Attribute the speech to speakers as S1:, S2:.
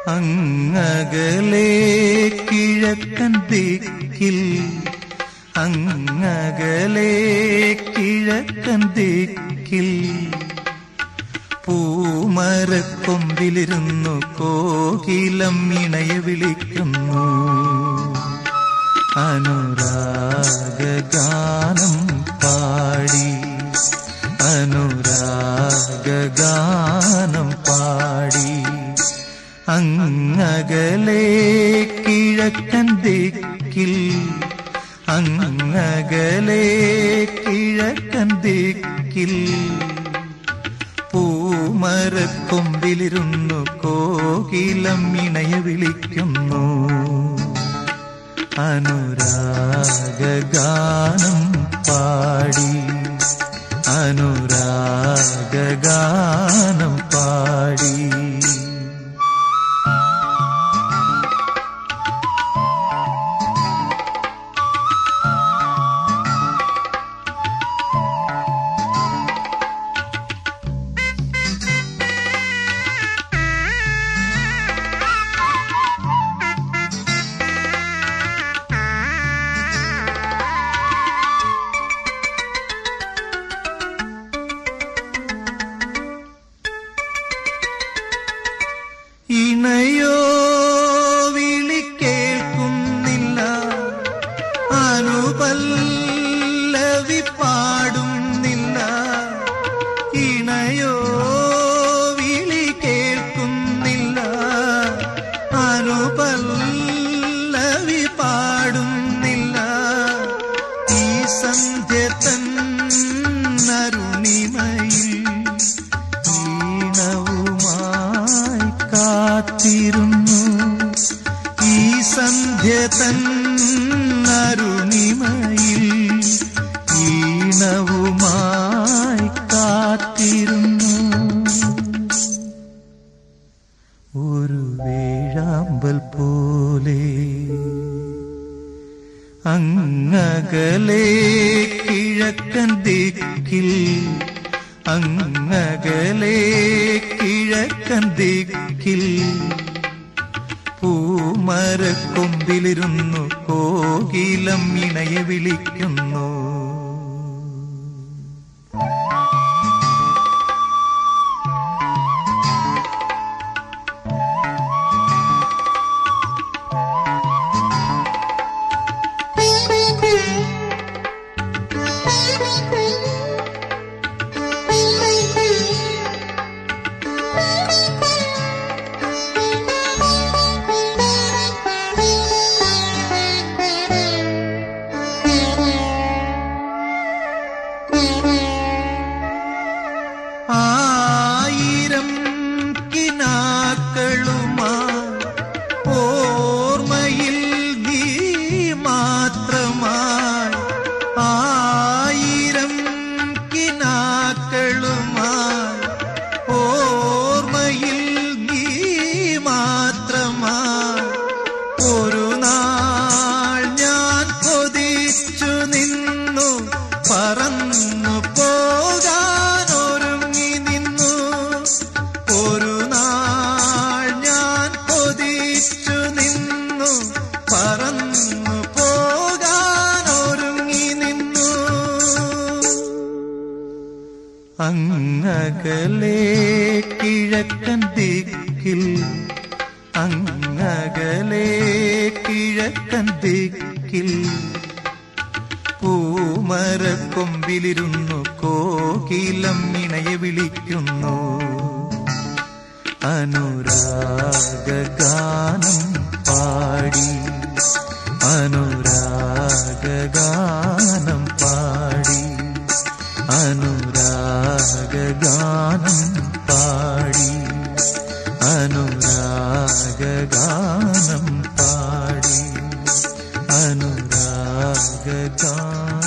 S1: അങ്ങകലെ കിഴക്കൻ ദിക്കിൽ, അങ്ങകലെ കിഴക്കൻ ദിക്കിൽ പൂമരക്കൊമ്പിലിരുന്നു കോകിലം ഇണയെ വിളിക്കുന്നു. അനുരാഗഗാനം പാടി, അനുരാഗഗാനം പാടി. അങ്ങകലെ കിഴക്കൻ ദിക്കിൽ, അങ്ങകലെ കിഴക്കൻ ദിക്കിൽ പൂമരക്കൊമ്പിലിരുന്നു കോകിലം ഇണയെ വിളിക്കുന്നു. അനുരാഗഗാനം പാടി, അനുരാഗഗാനം പാടി. ഇണയോ വിളി കേൾക്കുന്നില്ല, അനുപല്ലവി പാടുന്നില്ല. ഇണയോ വിളി കേൾക്കുന്നില്ല, അനുപല്ലവി പാടുന്നില്ല. ഈ സന്ധ്യ തൻ അരുണിമയിൽ കാത്തിരുന്നു. ഈ സന്ധ്യ തൻ അരുണിമയിൽ ഈണവുമായി കാത്തിരുന്നു. ഒരു വേഴാമ്പൽ പോലെ അങ്ങകലെ കിഴക്കൻ ദിക്കിൽ, അങ്ങകലെ കിഴക്കൻ ദിക്കിൽ പൂമരക്കൊമ്പിലിരുന്നു കോകിലം ഇണയെ വിളിക്കുന്നു. ആയിരം കിനാക്കളുമായി ഓർമ്മയിൽ നീ മാത്രമായി, ആയിരം കിനാക്കളുമായി ഓർമ്മയിൽ നീ മാത്രമായി. ഒരു നാൾ ഞാൻ കൊതിച്ചു നിന്നു, പറന്നു പോകാൻ ഒരുങ്ങി നിന്നു. ഒരു നാൾ ഞാൻ കൊതിച്ചു നിന്നു, പറന്നു പോകാൻ ഒരുങ്ങി നിന്നു. അങ്ങകലെ കിഴക്കൻ ദിക്കിൽ, അങ്ങകലെ കിഴക്കൻ ദിക്കിൽ പൂമരക്കൊമ്പിലിരുന്നു കോകിലം ഇണയെ വിളിക്കുന്നു. അനുരാഗഗാനം പാടി, അനുരാഗഗാനം പാടി, അനുരാഗഗാനം പാടി, അനുരാഗഗാനം പാടി, അനുരാഗഗാനം.